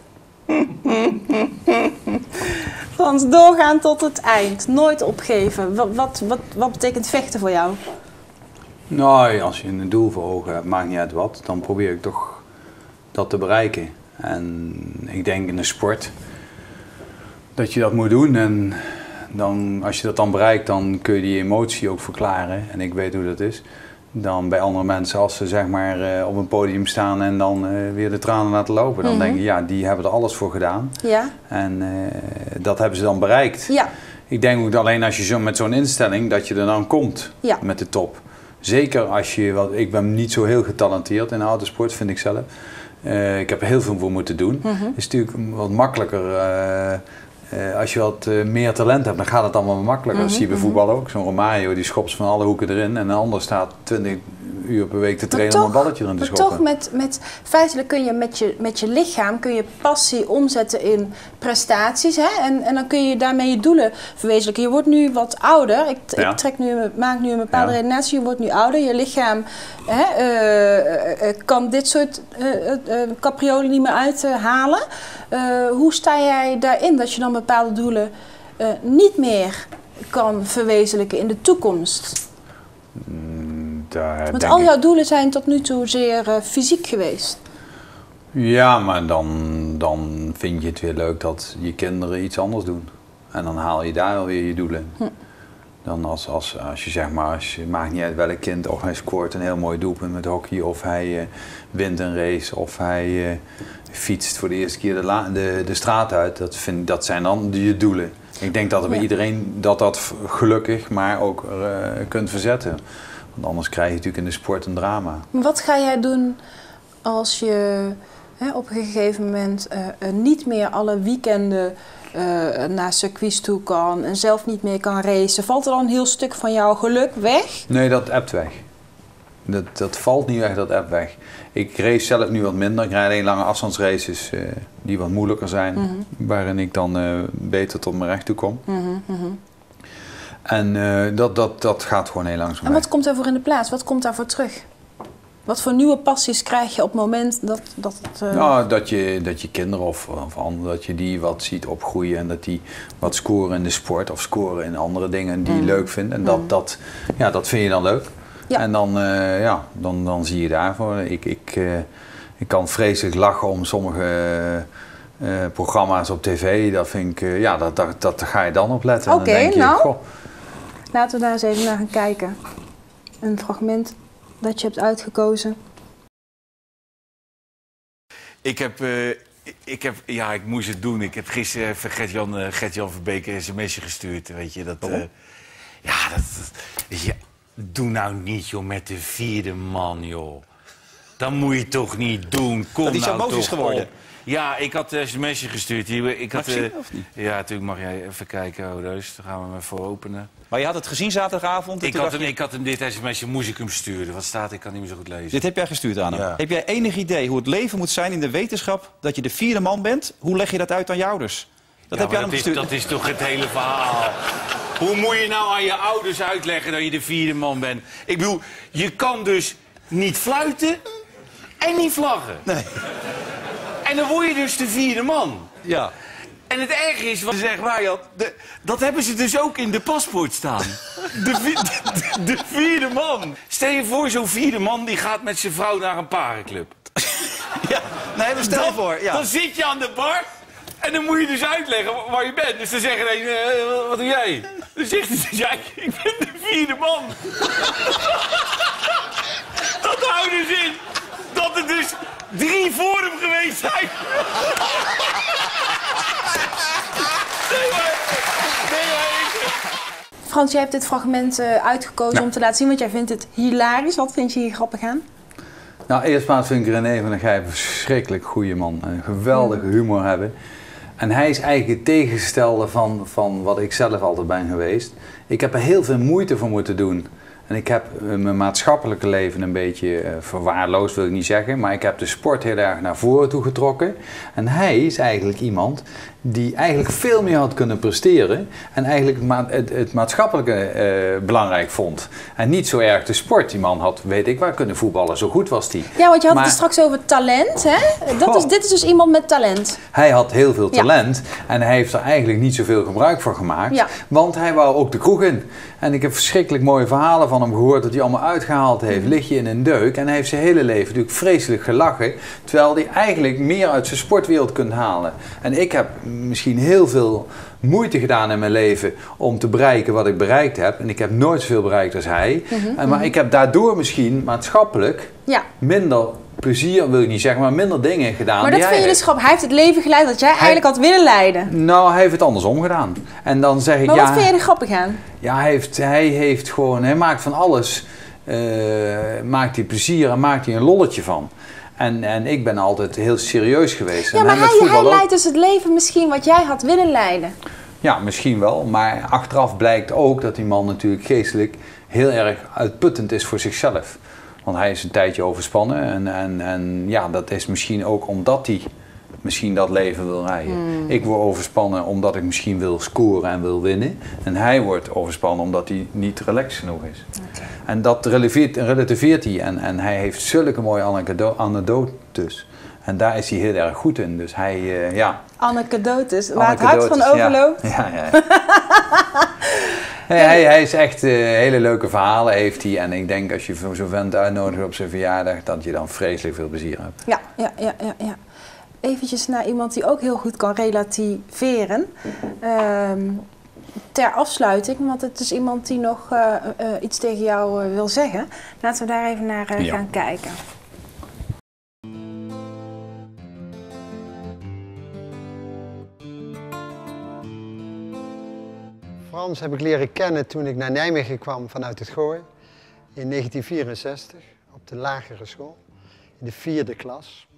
Frans, doorgaan tot het eind. Nooit opgeven. Wat, wat, wat, wat betekent vechten voor jou? Nou, als je een doel voor ogen hebt, maakt niet uit wat, dan probeer ik toch dat te bereiken. En ik denk in de sport dat je dat moet doen. En dan, als je dat dan bereikt, dan kun je die emotie ook verklaren. En ik weet hoe dat is. Dan bij andere mensen, als ze zeg maar uh, op een podium staan en dan uh, weer de tranen laten lopen, dan mm-hmm. denk je, ja, die hebben er alles voor gedaan. Ja. En uh, dat hebben ze dan bereikt. Ja. Ik denk ook alleen als je zo met zo'n instelling, dat je er dan komt ja. met de top. Zeker als je, wat, ik ben niet zo heel getalenteerd in de autosport, vind ik zelf. Uh, ik heb er heel veel voor moeten doen. Het mm-hmm. is natuurlijk wat makkelijker. Uh, Uh, als je wat uh, meer talent hebt, dan gaat het allemaal makkelijker. Mm-hmm, dat zie je bij voetbal ook. Zo'n Romario die schopt van alle hoeken erin en een ander staat twintig uur per week te trainen toch, om een balletje erin te schoppen. Maar toch, met, met, feitelijk kun je met, je met je lichaam kun je passie omzetten in prestaties. Hè? En, en dan kun je daarmee je doelen verwezenlijken. Je wordt nu wat ouder. Ik, ja. ik trek nu, maak nu een bepaalde ja. redenatie. Je wordt nu ouder. Je lichaam hè, uh, uh, kan dit soort uh, uh, capriolen niet meer uithalen. Uh, hoe sta jij daarin dat je dan bepaalde doelen uh, niet meer kan verwezenlijken in de toekomst? Daar Want al jouw doelen zijn tot nu toe zeer uh, fysiek geweest. Ja, maar dan, dan vind je het weer leuk dat je kinderen iets anders doen. En dan haal je daar alweer je doelen. Hm. Dan als, als, als je zeg maar, als je, maakt niet uit welk kind, of hij scoort een heel mooi doelpunt met hockey, of hij uh, wint een race, of hij uh, fietst voor de eerste keer de, la, de, de straat uit. Dat, vind, dat zijn dan je doelen. Ik denk dat er bij ja. iedereen dat dat gelukkig maar ook uh, kunt verzetten. Want anders krijg je natuurlijk in de sport een drama. Wat ga jij doen als je hè, op een gegeven moment uh, uh, niet meer alle weekenden uh, naar circuits toe kan en zelf niet meer kan racen? Valt er dan een heel stuk van jouw geluk weg? Nee, dat appt weg. Dat, dat valt niet weg, dat appt weg. Ik race zelf nu wat minder. Ik rijd alleen lange afstandsraces uh, die wat moeilijker zijn. Mm-hmm. Waarin ik dan uh, beter tot mijn recht toe kom. Mm-hmm, mm-hmm. En uh, dat, dat, dat gaat gewoon heel langzaam. En wat komt daarvoor in de plaats? Wat komt daarvoor terug? Wat voor nieuwe passies krijg je op het moment dat... dat het, uh... nou, dat je, dat je kinderen of, of anderen, dat je die wat ziet opgroeien. En dat die wat scoren in de sport of scoren in andere dingen die mm. je leuk vindt. En dat, mm. dat, ja, dat vind je dan leuk. Ja. En dan, uh, ja, dan, dan zie je daarvoor. Ik, ik, uh, ik kan vreselijk lachen om sommige uh, programma's op tv. Dat vind ik, uh, ja, dat, dat, dat ga je dan op letten. Oké, okay, nou, goh. Laten we daar eens even naar gaan kijken. Een fragment dat je hebt uitgekozen. Ik heb, uh, ik heb, ja, ik moest het doen. Ik heb gisteren even Gert-Jan uh, Gert-Jan Verbeek een sms'je gestuurd. Weet je, dat, uh, ja, dat, weet je, doe nou niet, joh, met de vierde man, joh. Dat moet je toch niet doen. Kom dat is nou zo boos geworden. Op. Ja, ik had uh, een sms'je gestuurd. Ik had, mag ik zien, uh, of niet? Ja, natuurlijk mag jij even kijken, oh, dus dan gaan we hem even openen. Maar je had het gezien zaterdagavond? Ik had, hem, je... ik had hem dit sms'je, moest ik hem sturen. Wat staat, ik kan niet meer zo goed lezen. Dit heb jij gestuurd aan hem. Ja. Heb jij enig idee hoe het leven moet zijn in de wetenschap dat je de vierde man bent? Hoe leg je dat uit aan je ouders? Dat ja, heb jij dat, hem is, gestuurd. dat is toch het hele verhaal. Hoe moet je nou aan je ouders uitleggen dat je de vierde man bent? Ik bedoel, je kan dus niet fluiten en niet vlaggen. Nee. En dan word je dus de vierde man. Ja. En het erge is, wat ze zeggen, Marjan, de, dat hebben ze dus ook in de paspoort staan. De, de, de vierde man. Stel je voor, zo'n vierde man die gaat met zijn vrouw naar een parenclub. Ja, nee, maar stel dan, voor. Ja. Dan zit je aan de bar en dan moet je dus uitleggen waar je bent. Dus dan zeggen ze, uh, wat doe jij? Dan zegt hij, ja, ik ben de vierde man. Dat houdt dus in dat er dus drie voor hem geweest zijn. Nee, maar, nee, maar. Frans, jij hebt dit fragment uh, uitgekozen ja. om te laten zien, want jij vindt het hilarisch. Wat vind je hier grappig aan? Nou, eerst maar vind ik René van der Gijp een verschrikkelijk goede man. Een geweldige humor hebben. En hij is eigenlijk het tegengestelde van, van wat ik zelf altijd ben geweest. Ik heb er heel veel moeite voor moeten doen. En ik heb mijn maatschappelijke leven een beetje uh, verwaarloosd, wil ik niet zeggen. Maar ik heb de sport heel erg naar voren toe getrokken. En hij is eigenlijk iemand die eigenlijk veel meer had kunnen presteren. En eigenlijk het, ma het, het maatschappelijke uh, belangrijk vond. En niet zo erg de sport. Die man had, weet ik waar, kunnen voetballen. Zo goed was hij. Ja, want je had maar, het straks over talent, hè? Dat is, dit is dus iemand met talent. Hij had heel veel talent. Ja. En hij heeft er eigenlijk niet zoveel gebruik van gemaakt. Ja. Want hij wou ook de kroeg in. En ik heb verschrikkelijk mooie verhalen van hem gehoord dat hij allemaal uitgehaald heeft. Mm. Lig je in een deuk. En hij heeft zijn hele leven natuurlijk vreselijk gelachen. Terwijl hij eigenlijk meer uit zijn sportwereld kunt halen. En ik heb misschien heel veel moeite gedaan in mijn leven om te bereiken wat ik bereikt heb. En ik heb nooit zoveel bereikt als hij. Mm-hmm. en, maar ik heb daardoor misschien maatschappelijk ja. minder plezier, wil ik niet zeggen, maar minder dingen gedaan. Maar dat vind je dus grappig. Hij heeft het leven geleid dat jij hij, eigenlijk had willen leiden. Nou, hij heeft het andersom gedaan. En dan zeg ik, maar ja, wat vind je er grappig aan? Ja, hij heeft, hij heeft gewoon, hij maakt van alles, uh, maakt hij plezier en maakt hij een lolletje van. En, en ik ben altijd heel serieus geweest. Ja, en maar hij, hij leidt dus het leven misschien wat jij had willen leiden. Ja, misschien wel. Maar achteraf blijkt ook dat die man natuurlijk geestelijk heel erg uitputtend is voor zichzelf. Want hij is een tijdje overspannen. En, en, en ja, dat is misschien ook omdat hij misschien dat leven wil rijden. Mm. Ik word overspannen omdat ik misschien wil scoren en wil winnen. En hij wordt overspannen omdat hij niet relaxed genoeg is. Okay. En dat relativeert, relativeert hij. En, en hij heeft zulke mooie anekdotes. En daar is hij heel erg goed in. Dus hij, uh, ja... Anekdotes, waar het hart van overloopt. Ja, ja, ja. Nee, hij, hij is echt uh, hele leuke verhalen heeft hij. En ik denk als je zo'n vent uitnodigt op zijn verjaardag, dat je dan vreselijk veel plezier hebt. Ja, ja, ja, ja, ja. Eventjes naar iemand die ook heel goed kan relativeren. Um, ter afsluiting, want het is iemand die nog uh, uh, iets tegen jou uh, wil zeggen. Laten we daar even naar uh, ja. gaan kijken. Frans heb ik leren kennen toen ik naar Nijmegen kwam vanuit het Gooi in negentien vierenzestig op de lagere school, in de vierde klas.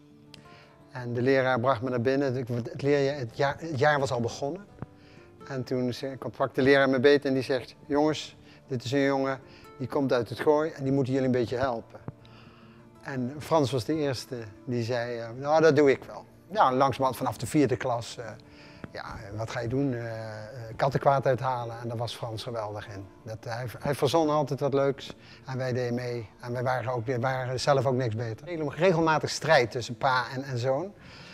En de leraar bracht me naar binnen, het, leerjaar, het, jaar, het jaar was al begonnen. En toen pakt de leraar me beet en die zegt, jongens, dit is een jongen die komt uit het Gooi en die moeten jullie een beetje helpen. En Frans was de eerste die zei, nou dat doe ik wel. Ja, langzamerhand vanaf de vierde klas. Uh, Ja, wat ga je doen? Uh, kattenkwaad uithalen en daar was Frans geweldig in. Dat, hij, hij verzon altijd wat leuks en wij deden mee. En wij waren, ook, wij waren zelf ook niks beter. Regelmatig strijd tussen pa en, en zoon.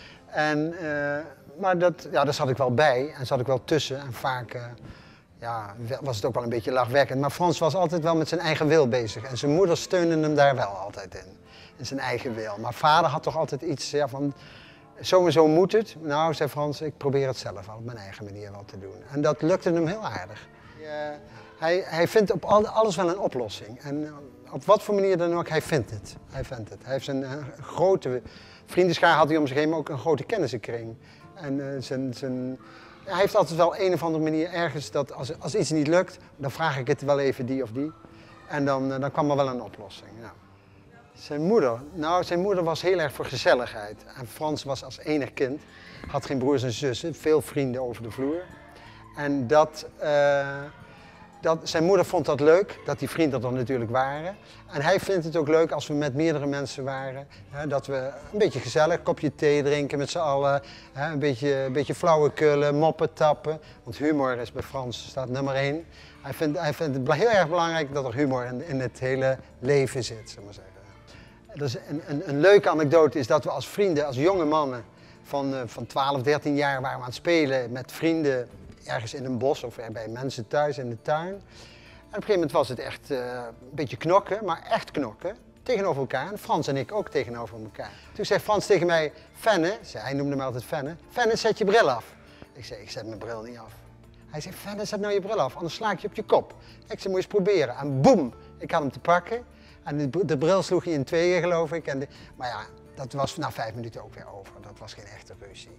En, uh, maar dat, ja, daar zat ik wel bij en zat ik wel tussen. En vaak uh, ja, was het ook wel een beetje lachwekkend. Maar Frans was altijd wel met zijn eigen wil bezig. En zijn moeder steunde hem daar wel altijd in. In zijn eigen wil. Maar vader had toch altijd iets ja, van... Zo en zo moet het. Nou, zei Frans, ik probeer het zelf al op mijn eigen manier wel te doen. En dat lukte hem heel aardig. Uh, hij, hij vindt op al, alles wel een oplossing. En uh, op wat voor manier dan ook, hij vindt het. Hij vindt het. Hij heeft een, een grote vriendenschaar, had hij om zich heen, maar ook een grote kennissenkring. En uh, zijn, zijn, hij heeft altijd wel een of andere manier ergens dat als, als iets niet lukt, dan vraag ik het wel even die of die. En dan, uh, dan kwam er wel een oplossing. Ja. Zijn moeder, nou zijn moeder was heel erg voor gezelligheid. En Frans was als enig kind, had geen broers en zussen, veel vrienden over de vloer. En dat, uh, dat, zijn moeder vond dat leuk, dat die vrienden er natuurlijk waren. En hij vindt het ook leuk als we met meerdere mensen waren. Hè, dat we een beetje gezellig, een kopje thee drinken met z'n allen. Hè, een beetje, een beetje flauwekullen, moppen tappen. Want humor is bij Frans, staat nummer één. Hij vindt, hij vindt het heel erg belangrijk dat er humor in, in het hele leven zit, zullen we maar zeggen. Dus een, een, een leuke anekdote is dat we als vrienden, als jonge mannen van, uh, van twaalf, dertien jaar waren we aan het spelen met vrienden ergens in een bos of bij mensen thuis in de tuin. En op een gegeven moment was het echt uh, een beetje knokken, maar echt knokken, tegenover elkaar. En Frans en ik ook tegenover elkaar. Toen zei Frans tegen mij, Fenne, hij noemde me altijd Fenne, Fenne, zet je bril af. Ik zei, ik zet mijn bril niet af. Hij zei, Fenne, zet nou je bril af, anders sla ik je op je kop. Ik zei, moet je eens proberen. En boem, ik had hem te pakken. En de, de bril sloeg hij in tweeën, geloof ik. En de, maar ja, dat was na vijf minuten ook weer over. Dat was geen echte ruzie.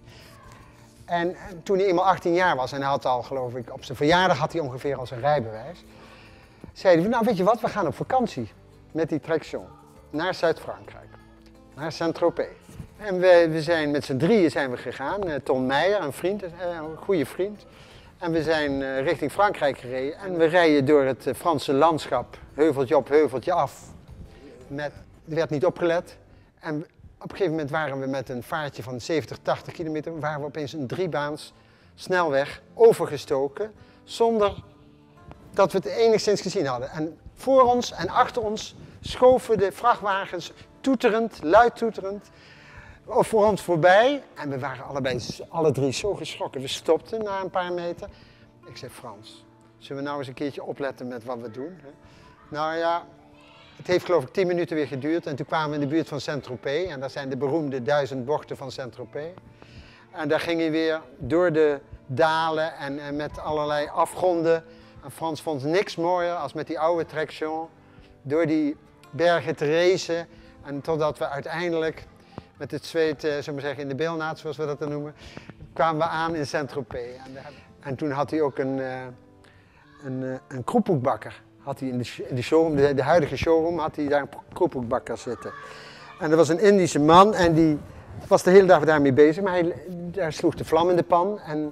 En, en toen hij eenmaal achttien jaar was en hij had al, geloof ik, op zijn verjaardag had hij ongeveer al zijn rijbewijs. Zei hij, nou weet je wat, we gaan op vakantie met die Traction naar Zuid-Frankrijk. Naar Saint-Tropez. En we, we zijn met z'n drieën zijn we gegaan. Uh, Ton Meijer, een vriend, uh, een goede vriend. En we zijn uh, richting Frankrijk gereden. En we rijden door het uh, Franse landschap, heuveltje op, heuveltje af. Met, er werd niet opgelet. En op een gegeven moment waren we met een vaartje van zeventig, tachtig kilometer, waren we opeens een driebaans snelweg overgestoken, zonder dat we het enigszins gezien hadden. En voor ons en achter ons schoven de vrachtwagens toeterend, luid toeterend, voor ons voorbij. En we waren allebei, alle drie zo geschrokken. We stopten na een paar meter. Ik zei, Frans, zullen we nou eens een keertje opletten met wat we doen? Nou ja, het heeft geloof ik tien minuten weer geduurd. En toen kwamen we in de buurt van Saint-Tropez. En daar zijn de beroemde duizend bochten van Saint-Tropez. En daar ging hij weer door de dalen en, en met allerlei afgronden. En Frans vond niks mooier als met die oude Traction door die bergen te racen. En totdat we uiteindelijk met het zweet, uh, zullen we zeggen, in de bilnaad, zoals we dat dan noemen, kwamen we aan in Saint-Tropez. En, en toen had hij ook een, uh, een, uh, een kroephoekbakker. Had hij in de, in de showroom, de, de huidige showroom, had hij daar een kroephoekbakker zitten. En dat was een Indische man en die was de hele dag daarmee bezig, maar hij daar sloeg de vlam in de pan. En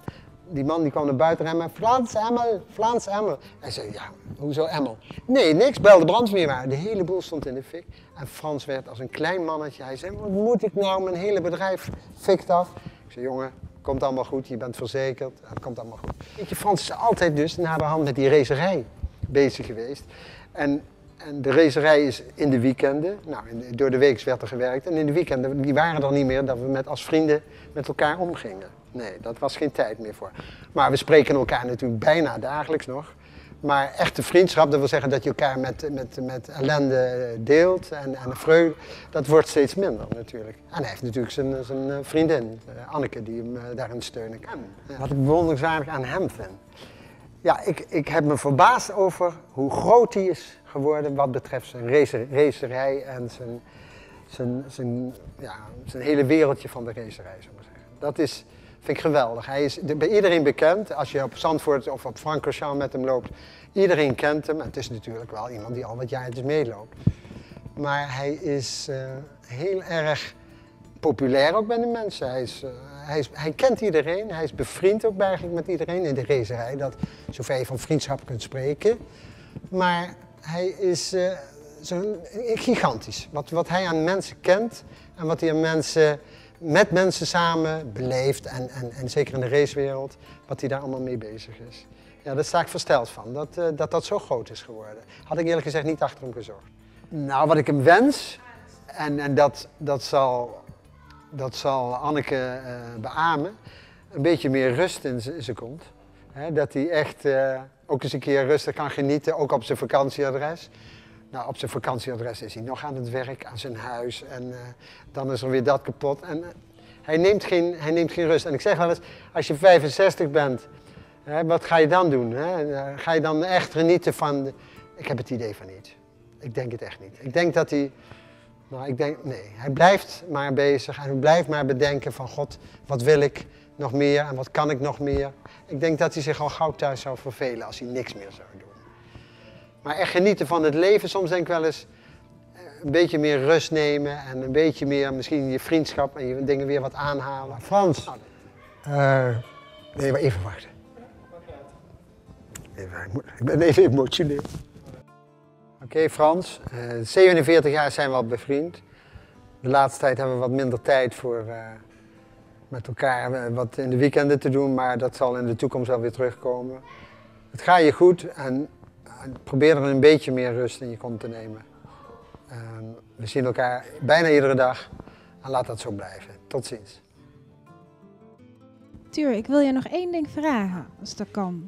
die man die kwam naar buiten remmen. Frans Emmel, Frans Emmel. Hij zei, ja, hoezo Emmel? Nee, niks, bel de brandweer maar. De hele boel stond in de fik. En Frans werd als een klein mannetje. Hij zei, wat moet ik nou? Mijn hele bedrijf fikt af. Ik zei, jongen, komt allemaal goed. Je bent verzekerd. Het komt allemaal goed. Weet je, Frans is altijd dus na de hand met die racerij bezig geweest. En, en de racerij is in de weekenden. Nou, in de, door de week werd er gewerkt. En in de weekenden, die waren er niet meer dat we met, als vrienden met elkaar omgingen. Nee, dat was geen tijd meer voor. Maar we spreken elkaar natuurlijk bijna dagelijks nog. Maar echte vriendschap, dat wil zeggen dat je elkaar met, met, met ellende deelt en, en vreugde, dat wordt steeds minder natuurlijk. En hij heeft natuurlijk zijn, zijn vriendin, Anneke, die hem daarin steunen kan. Wat ik bewonderenswaardig aan hem vind. Ja, ik, ik heb me verbaasd over hoe groot hij is geworden wat betreft zijn racer, racerij en zijn, zijn, zijn, ja, zijn hele wereldje van de racerij, zou ik maar zeggen. Dat is... vind ik geweldig. Hij is bij iedereen bekend. Als je op Zandvoort of op Francorchamps met hem loopt, iedereen kent hem. En het is natuurlijk wel iemand die al wat jaartjes meeloopt. Maar hij is uh, heel erg populair ook bij de mensen. Hij, is, uh, hij, is, hij kent iedereen. Hij is bevriend ook eigenlijk met iedereen in de racerij. Dat, zover je van vriendschap kunt spreken. Maar hij is uh, zo, gigantisch. Wat, wat hij aan mensen kent en wat hij aan mensen... met mensen samen beleeft en, en, en zeker in de racewereld, wat hij daar allemaal mee bezig is. Ja, daar sta ik versteld van, dat, uh, dat dat zo groot is geworden. Had ik eerlijk gezegd niet achter hem gezocht. Nou, wat ik hem wens, en, en dat, dat, zal, dat zal Anneke uh, beamen, een beetje meer rust in zijn kont. He, dat hij echt uh, ook eens een keer rustig kan genieten, ook op zijn vakantieadres. Nou, op zijn vakantieadres is hij nog aan het werk, aan zijn huis en uh, dan is er weer dat kapot. En uh, hij, neemt geen, hij neemt geen rust. En ik zeg wel eens, als je vijfenzestig bent, hè, wat ga je dan doen? Hè? Uh, ga je dan echt genieten van... De... Ik heb het idee van niet. Ik denk het echt niet. Ik denk dat hij... Nou, ik denk, nee, hij blijft maar bezig en hij blijft maar bedenken van God, wat wil ik nog meer en wat kan ik nog meer? Ik denk dat hij zich al gauw thuis zou vervelen als hij niks meer zou doen. Maar echt genieten van het leven, soms denk ik wel eens een beetje meer rust nemen en een beetje meer misschien je vriendschap en je dingen weer wat aanhalen. Frans, uh, nee, maar even wachten. Even, ik ben even emotioneel. Oké, okay, Frans, uh, zevenenveertig jaar zijn we al bevriend. De laatste tijd hebben we wat minder tijd voor uh, met elkaar uh, wat in de weekenden te doen, maar dat zal in de toekomst wel weer terugkomen. Het gaat je goed en probeer er een beetje meer rust in je kont te nemen. Uh, we zien elkaar bijna iedere dag en laat dat zo blijven. Tot ziens. Tuur, ik wil je nog één ding vragen, als dat kan.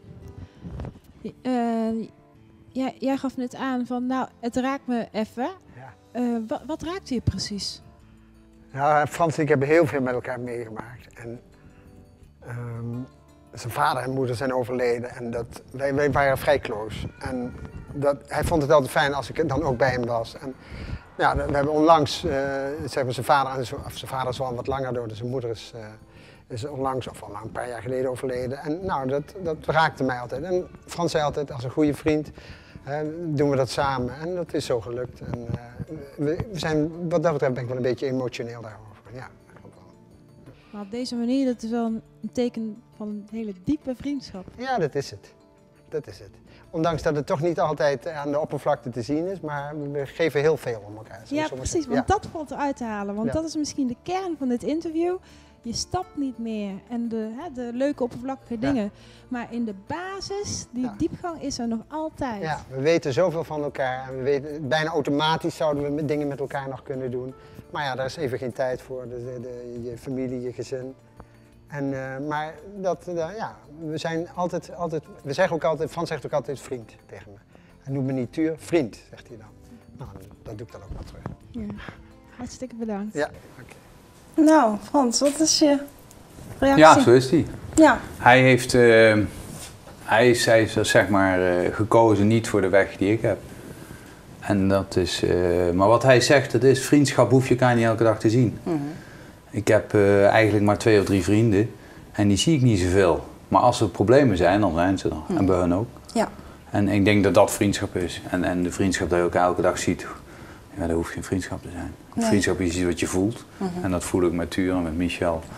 Uh, jij, jij gaf net aan van, nou, het raakt me even. Ja. Uh, wat, wat raakt je precies? Ja, Frans en ik hebben heel veel met elkaar meegemaakt. En, um, zijn vader en moeder zijn overleden en dat, wij, wij waren vrij close. En dat, hij vond het altijd fijn als ik dan ook bij hem was. En, ja, we hebben onlangs, uh, zeg maar, zijn vader, of zijn vader is wel wat langer dood, dus zijn moeder is, uh, is onlangs, of al een paar jaar geleden overleden. En nou, dat, dat raakte mij altijd. En Frans zei altijd, als een goede vriend, uh, doen we dat samen. En dat is zo gelukt. En, uh, we, we zijn, wat dat betreft ben ik wel een beetje emotioneel daarover. Ja. Maar op deze manier, dat is wel een teken van een hele diepe vriendschap. Ja, dat is het. Dat is het. Ondanks dat het toch niet altijd aan de oppervlakte te zien is, maar we geven heel veel om elkaar. Ja, precies, want ja. dat valt eruit te halen. Want ja. dat is misschien de kern van dit interview. Je stapt niet meer en de, hè, de leuke oppervlakkige dingen. Ja. Maar in de basis, die ja. diepgang is er nog altijd. Ja, we weten zoveel van elkaar. En we weten, bijna automatisch zouden we dingen met elkaar nog kunnen doen. Maar ja, daar is even geen tijd voor. De, de, de, je familie, je gezin. En, uh, maar dat, uh, ja, we zijn altijd, altijd, we zeggen ook altijd, Frans zegt ook altijd vriend tegen me. Hij noemt me niet Tuur, vriend, zegt hij dan. Nou, dat doe ik dan ook wel terug. Ja. Hartstikke bedankt. Ja, oké. Okay. Nou, Frans, wat is je reactie? Ja, zo is hij. Ja. Hij heeft, uh, hij is, hij is zeg maar uh, gekozen niet voor de weg die ik heb. En dat is, uh, maar wat hij zegt, het is vriendschap hoef je elkaar niet elke dag te zien. Mm-hmm. Ik heb uh, eigenlijk maar twee of drie vrienden en die zie ik niet zoveel. Maar als er problemen zijn, dan zijn ze er. Mm. En bij hun ook. Ja. En ik denk dat dat vriendschap is. En, en de vriendschap dat je elkaar elke dag ziet, ja, dat hoeft geen vriendschap te zijn. Nee. Vriendschap is iets wat je voelt. Mm-hmm. En dat voel ik met Tuur en met Michel.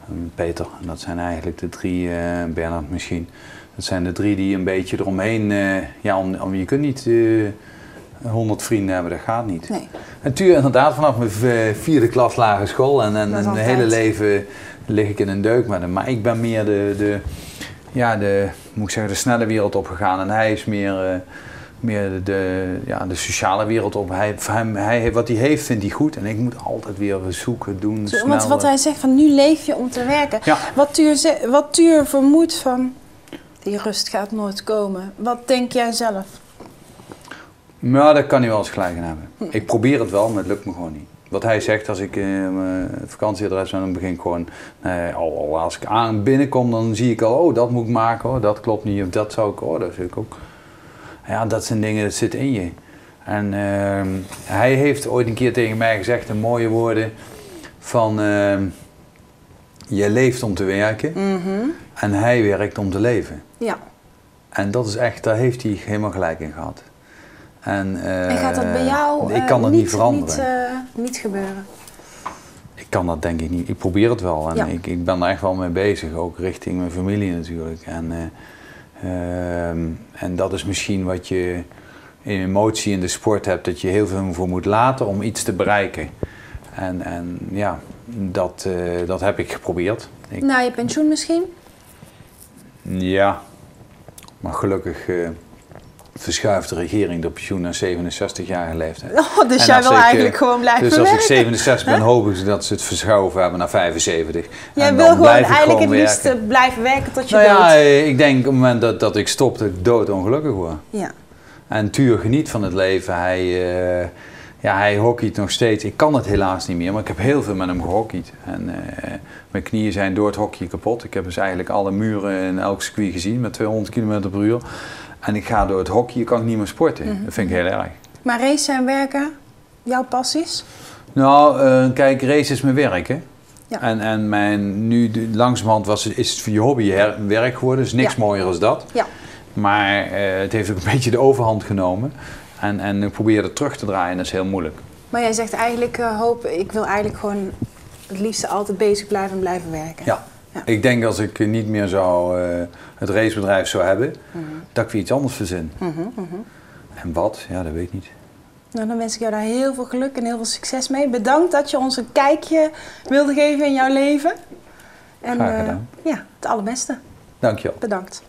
Peter. En dat zijn eigenlijk de drie, uh, Bernard misschien. Dat zijn de drie die een beetje eromheen, uh, ja, om, om, je kunt niet uh, honderd vrienden hebben, dat gaat niet. Nee. En tuur, inderdaad, vanaf mijn vierde klas lagere school en, en mijn hele leven lig ik in een deuk met hem. Maar ik ben meer de, de, ja, de, moet ik zeggen, de snelle wereld opgegaan en hij is meer, uh, meer de, de, ja, de sociale wereld op. Hij, hem, hij, wat hij heeft, vindt hij goed en ik moet altijd weer zoeken, doen, Zo, want wat hij zegt, van nu leef je om te werken. Ja. Wat Tuur, wat Tuur vermoedt van, die rust gaat nooit komen. Wat denk jij zelf? Nou, dat kan hij wel eens gelijk in hebben. Hm. Ik probeer het wel, maar het lukt me gewoon niet. Wat hij zegt, als ik uh, mijn vakantieadres ben, dan begin ik gewoon... Uh, al, al als ik aan binnenkom, dan zie ik al, oh, dat moet ik maken, oh, dat klopt niet, of dat zou ik, oh, dat vind ik ook. Ja, dat zijn dingen, dat zit in je. En uh, hij heeft ooit een keer tegen mij gezegd, een mooie woorden, van... Uh, je leeft om te werken, mm-hmm. en hij werkt om te leven. Ja. En dat is echt, daar heeft hij helemaal gelijk in gehad. En, uh, en gaat dat bij jou uh, ik kan dat niet, niet veranderen? Niet, uh, niet gebeuren? Ik kan dat denk ik niet. Ik probeer het wel. En ja. ik, ik ben er echt wel mee bezig. Ook richting mijn familie natuurlijk. En, uh, uh, en dat is misschien wat je in emotie in de sport hebt. Dat je heel veel voor moet laten om iets te bereiken. En, en ja, dat, uh, dat heb ik geprobeerd. Ik, Na je pensioen misschien? Ja. Maar gelukkig... Uh, verschuift de regering de pensioen naar zevenenzestig-jarige leeftijd. Oh, dus en jij wil ik, eigenlijk gewoon blijven Dus werken. als ik zevenenzestig ben, hoop ik dat ze het verschuiven hebben naar vijfenzeventig. Jij en wil dan gewoon eigenlijk gewoon het liefst werken. blijven werken tot je nou dood. Ja, ik denk op het moment dat, dat ik stop, dat ik doodongelukkig word. Ja. En Tuur geniet van het leven. Hij, uh, ja, hij hockeyt nog steeds. Ik kan het helaas niet meer, maar ik heb heel veel met hem gehockeyd. En, uh, mijn knieën zijn door het hockey kapot. Ik heb dus eigenlijk alle muren in elk circuit gezien met tweehonderd kilometer per uur. En ik ga door het hockey, kan ik niet meer sporten. Mm-hmm. Dat vind ik heel erg. Maar racen en werken, jouw passies? Nou, uh, kijk, race is mijn werk, hè. Ja. En, en mijn, nu langzamerhand was, is het voor je hobby her, werk geworden. Dus niks ja. mooier dan dat. Ja. Maar uh, het heeft ook een beetje de overhand genomen. En, en ik probeer het terug te draaien en dat is heel moeilijk. Maar jij zegt eigenlijk, uh, hoop, ik wil eigenlijk gewoon het liefste altijd bezig blijven en blijven werken. Ja. Ja. Ik denk als ik niet meer zou, uh, het racebedrijf zou hebben, mm-hmm. dat ik weer iets anders verzin. Mm-hmm, mm-hmm. En wat? Ja, dat weet ik niet. Nou, dan wens ik jou daar heel veel geluk en heel veel succes mee. Bedankt dat je ons een kijkje wilde geven in jouw leven. En, Graag gedaan. Uh, ja, het allerbeste. Dank je wel. Bedankt.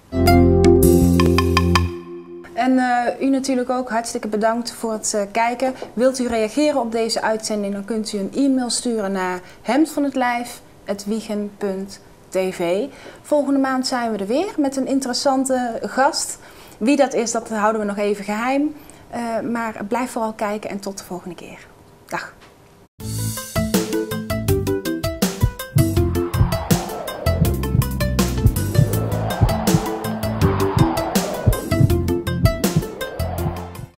En uh, u natuurlijk ook hartstikke bedankt voor het uh, kijken. Wilt u reageren op deze uitzending, dan kunt u een e-mail sturen naar hemd van het lijf at wiegen punt t v. Volgende maand zijn we er weer met een interessante gast. Wie dat is, dat houden we nog even geheim. Uh, maar blijf vooral kijken en tot de volgende keer. Dag.